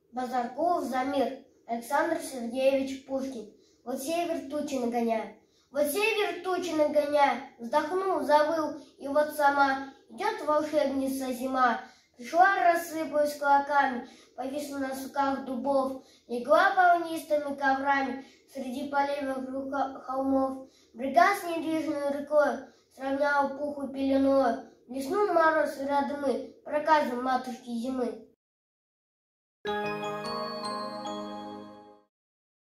Базаркулов Замир, Александр Сергеевич Пушкин. Вот север тучи нагоняет, вот север тучи нагоняет, вздохнул, завыл, и вот сама идет волшебница зима. Пришла, рассыпалась клоками, повисла на суках дубов, легла волнистыми коврами среди полей вокруг холмов. Брега с недвижной рекой сравняла пухлой пеленой, блеснул мороз и родмы проказом матушки зимы.